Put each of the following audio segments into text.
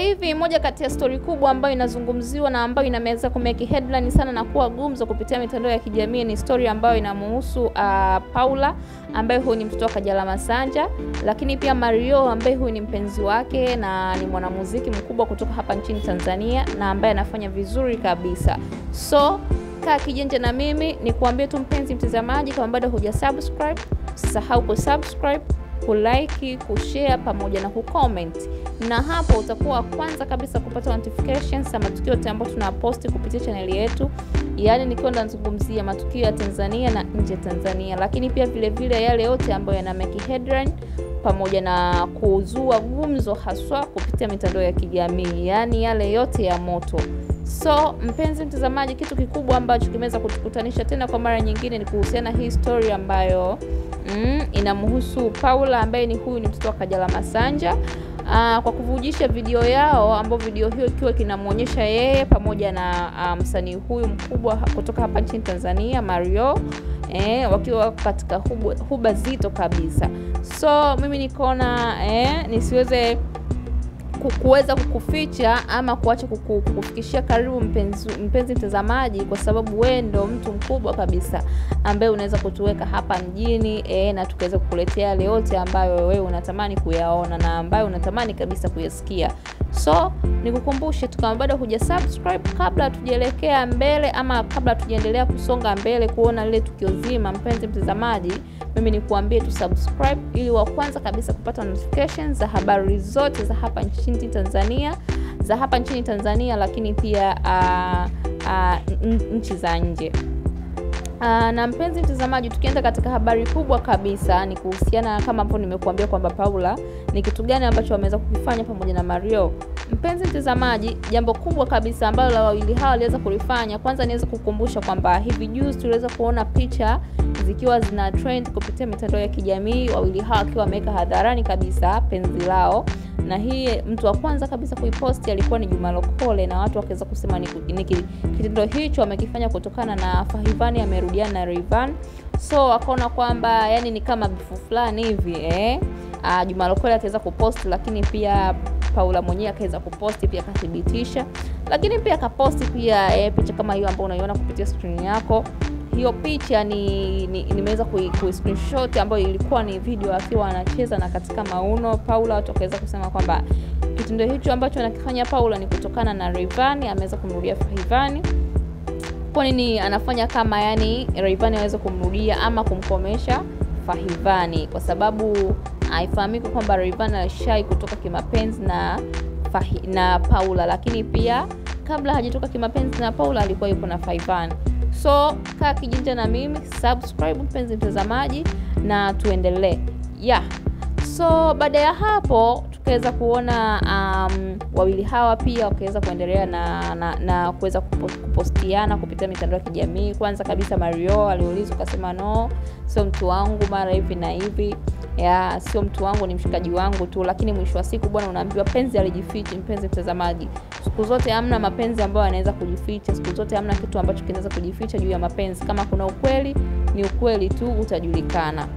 hivi moja kati ya story kubwa ambayo inazungumziwa na ambayo inaweza kumeki headline sana na kuwa gumzo kupitia mitandao ya kijamii ni story ambayo inamhusu Paula ambaye huyu ni mtoto wa Kajala Masanja, lakini pia Marioo ambaye huyu ni mpenzi wake na ni mwanamuziki mkubwa kutoka hapa nchini Tanzania na ambaye anafanya vizuri kabisa. So kaa kijanja na mimi ni kuambia tu mpenzi mtazamaji, kama bado hujasubscribe usisahau kusubscribe, kulike, kushare pamoja na kucomment, na hapo utakuwa kwanza kabisa kupata notifications za matukio yote ambayo tunaposti kupitia channel yetu. Yaani nikiwa nazungumzia matukio ya Tanzania na nje ya Tanzania, lakini pia vile vile yale yote ambayo yana make headline pamoja na kuzua gumzo haswa kupitia mitandao ya kijamii, yani yale yote ya moto. So mpenzi mtazamaji, kitu kikubwa ambacho kimeweza kutukutanisha tena kwa mara nyingine ni kuhusiana hii story ambayo inamhusu Paula ambaye ni huyu ni mtoto wa Kajala Masanja, kwa kuvujisha video yao ambayo video hiyo ikiwa kinamuonyesha yeye pamoja na msanii huyu mkubwa kutoka hapa nchini Tanzania Marioo, wakiwa katika huba zito kabisa. So mimi nikaona nisiweze kuweza kukuficha ama kuacha kukufikishia karibu mpenzi mtazamaji, kwa sababu wewe ndo mtu mkubwa kabisa ambaye unaweza kutuweka hapa mjini na tukaweza kukuletea yale yote ambayo wewe unatamani kuyaona na ambayo unatamani kabisa kuyasikia. So nikukumbushe tu, kama bado hujasubscribe, kabla tujielekea mbele ama kabla tujiendelea kusonga mbele kuona lile tukio zima, mpenzi mtazamaji, mimi nikuambie tu subscribe ili wa kwanza kabisa kupata notifications za habari zote za hapa nchini Tanzania, lakini pia nchi za nje. Na mpenzi mtazamaji, tukienda katika habari kubwa kabisa ni kuhusiana kama hapo nimekuambia kwamba Paula ni kitu gani ambacho wameweza kukifanya pamoja na Marioo. Mpenzi mtazamaji, jambo kubwa kabisa ambalo la wawili hao waliweza kulifanya, kwanza niweza kukumbusha kwamba hivi juzi tuliweza kuona picha zikiwa zina trend kupitia mitandao ya kijamii, wawili hao wakiwa wameweka hadharani kabisa penzi lao, na hii mtu wa kwanza kabisa kuiposti alikuwa ni Juma Lokole, na watu wakaweza kusema ni kitendo hicho wamekifanya kutokana na Fahivani amerudiana na Rayvanny. So wakaona kwamba yani ni kama bifu fulani hivi Juma Lokole ataweza kuposti, lakini pia Paula mwenyewe akaweza kuposti pia akathibitisha, lakini pia akaposti pia picha kama hiyo ambayo unaiona kupitia screen yako. Hiyo picha nimeweza screenshot ambayo ilikuwa ni video akiwa anacheza na katika mauno Paula. Watu wakaweza kusema kwamba kitendo hicho ambacho anakifanya Paula ni kutokana na Rayvanny ameweza kumrudia Fahivani. Kwa nini anafanya kama yani Rayvanny aweze kumrudia ama kumkomesha Fahivani? Kwa sababu haifahamiki kwamba Rayvanny alishai kutoka kimapenzi na Paula, lakini pia kabla hajatoka kimapenzi na Paula alikuwa yuko na Fahivani. So kaa kijinja na mimi, subscribe mpenzi mtazamaji, na tuendelee. So baada ya hapo tukaweza kuona wawili hawa pia wakaweza kuendelea na kuweza kupostiana kupitia mitandao ya kijamii. Kwanza kabisa Marioo aliulizwa akasema no, sio mtu wangu, mara hivi na hivi. Sio mtu wangu, ni mshikaji wangu tu. Lakini mwisho wa siku bwana, unaambiwa penzi alijificha. Mpenzi mtazamaji, siku zote hamna mapenzi ambayo yanaweza kujificha. Siku zote hamna kitu ambacho kinaweza kujificha juu ya mapenzi. Kama kuna ukweli, ni ukweli tu, utajulikana.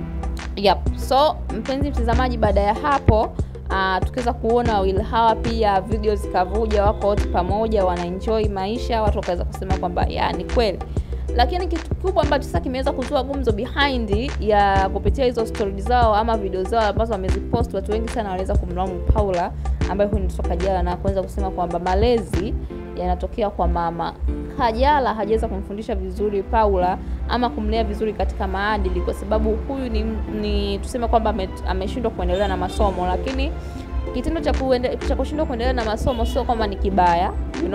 So mpenzi mtazamaji, baada ya hapo tukaweza kuona wawili hawa pia video zikavuja, wako wote pamoja wanaenjoy maisha. Watu wakaweza kusema kwamba ni kweli. Lakini kitu kikubwa ambacho sasa kimeweza kutoa gumzo behind ya kupitia hizo stories zao ama video zao ambazo wamezipost, watu wengi sana waliweza kumlaumu Paula ambaye huyu ni mtoto Kajala, na kuanza kusema kwamba malezi yanatokea kwa mama. Kajala hajaweza kumfundisha vizuri Paula ama kumlea vizuri katika maadili, kwa sababu huyu ni tuseme kwamba ameshindwa kuendelea na masomo. Lakini kitendo cha kushindwa kuendelea na masomo sio kama ni kibaya,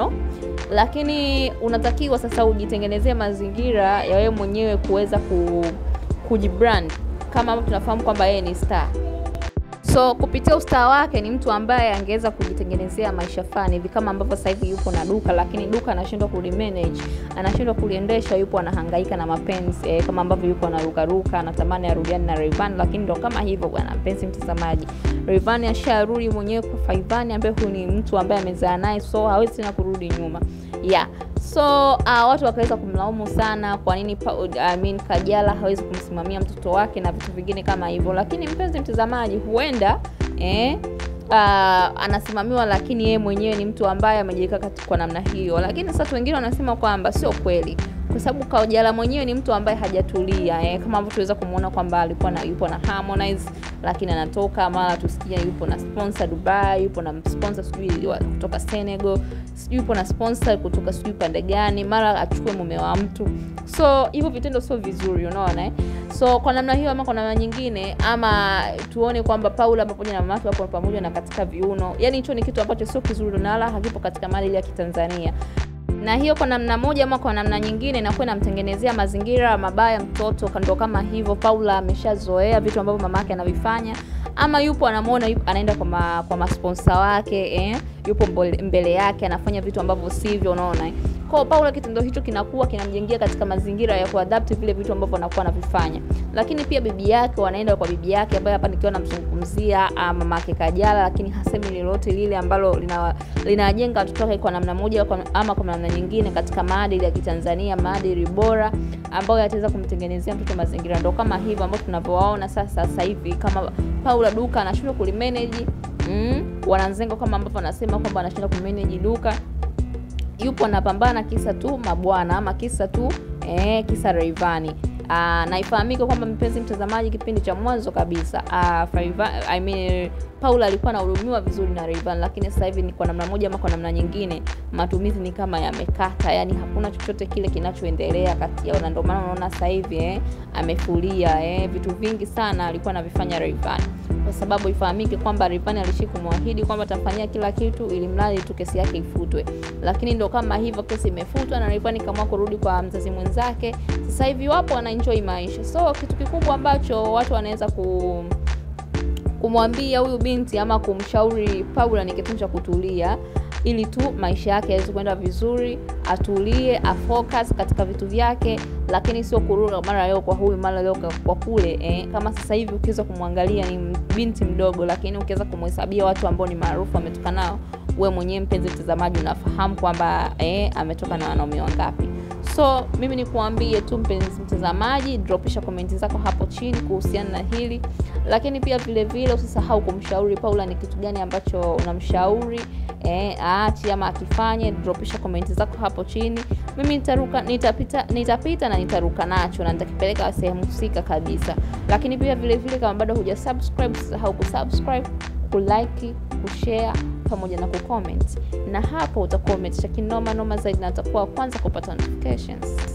lakini unatakiwa sasa ujitengenezee mazingira ya wewe mwenyewe kuweza kujibrand, kama tunafahamu kwamba yeye ni star. So kupitia ustaa wake ni mtu ambaye angeweza kujitengenezea maisha fani hivi, kama ambavyo sasa hivi yupo na duka, lakini duka anashindwa kulimanage, anashindwa kuliendesha, yupo anahangaika na mapenzi kama ambavyo yupo anaruka anatamani arudiane na Rayvanny. Lakini ndo kama hivyo bwana mpenzi mtazamaji, Rayvanny asharudi mwenyewe kwa Fahivani ambaye huyu ni mtu ambaye amezaa naye, so hawezi tena kurudi nyuma. So watu wakaweza kumlaumu sana kwa nini Kajala hawezi kumsimamia mtoto wake na vitu vingine kama hivyo. Lakini mpenzi mtazamaji, huenda anasimamiwa, lakini yeye mwenyewe ni mtu ambaye amejiweka kwa namna hiyo. Lakini sasa watu wengine wanasema kwamba sio kweli, kwa sababu Kajala mwenyewe ni mtu ambaye hajatulia kama ambavyo tuweza kumuona kwamba alikuwa yupo na Harmonize, lakini anatoka mara tusikia yupo na sponsor Dubai, yupo na sponsor sijui kutoka Senegal, sijui yupo na sponsor kutoka sijui pande gani, mara achukue mume wa mtu. So hivyo vitendo sio vizuri, unaona So kwa namna hiyo ama kwa namna nyingine, ama tuone kwamba Paula pamoja na mamake wapo pamoja na katika viuno, yani hicho ni kitu ambacho sio kizuri na wala hakipo katika maadili ya Kitanzania. Na hiyo kwa namna moja ama kwa namna nyingine inakuwa inamtengenezea mazingira mabaya mtoto. Kando kama hivyo Paula ameshazoea vitu ambavyo mamake anavifanya, ama yupo anamuona anaenda kwa masponsa wake yupo mbele yake anafanya vitu ambavyo sivyo, unaona Kwa Paula kitendo hicho kinakuwa kinamjengia katika mazingira ya kuadapt vile vitu ambavyo anakuwa anavifanya. Lakini pia bibi yake, wanaenda kwa bibi yake ambaye hapa nikiwa namzungumzia mamake Kajala, lakini hasemi lolote lile ambalo linajenga watoto wake kwa namna moja ama kwa namna nyingine katika maadili ya Kitanzania, maadili bora ambayo yataweza kumtengenezea mtoto mazingira. Ndio kama hivyo ambao tunavyowaona sasa hivi, kama Paula duka anashindwa kulimanage, wananzengo kama ambavyo anasema kwamba anashindwa kumanage duka, yupo anapambana kisa tu mabwana ama kisa tu kisa Rayvanny. Na ifahamike kwamba mpenzi mtazamaji, kipindi cha mwanzo kabisa Paula alikuwa anahudumiwa vizuri na Rayvanny, lakini sasa hivi ni kwa namna moja ama kwa namna nyingine matumizi ni kama yamekata, yani hakuna chochote kile kinachoendelea kati yao. Na ndio maana unaona sasa hivi amefulia vitu vingi sana alikuwa anavifanya Rayvanny, kwa sababu ifahamike kwamba Rayvanny alishikumwahidi kwamba atafanyia kila kitu ili mradi tu kesi yake ifutwe. Lakini ndio kama hivyo, kesi imefutwa na Rayvanny kama kurudi kwa mzazi mwenzake. Sasa hivi wapo wanaenjoy maisha. So kitu kikubwa ambacho watu wanaweza kumwambia huyu binti ama kumshauri Paula ni kitu cha kutulia, ili tu maisha yake yaweze kwenda vizuri, atulie, afocus katika vitu vyake, lakini sio kuruka mara leo kwa huyu mara leo kwa kule. Kama sasa hivi ukiweza kumwangalia ni binti mdogo, lakini ukiweza kumhesabia watu ambao ni maarufu ametoka nao, wewe mwenyewe mpenzi mtazamaji unafahamu kwamba ametoka na wanaume wangapi. So mimi nikuambie tu mpenzi mtazamaji, dropisha comment zako hapo chini kuhusiana na hili. Lakini pia vile vile usisahau kumshauri Paula ni kitu gani ambacho unamshauri aache ama akifanye. Dropisha comment zako hapo chini. Mimi nitapita na nitaruka nacho na nitakipeleka sehemu husika kabisa. Lakini pia vile vile kama bado hujasubscribe, usisahau kusubscribe, kulike, kushare pamoja na kucomment. Na hapo utakuwa umetisha kinoma zaidi na utakuwa kwanza kupata notifications.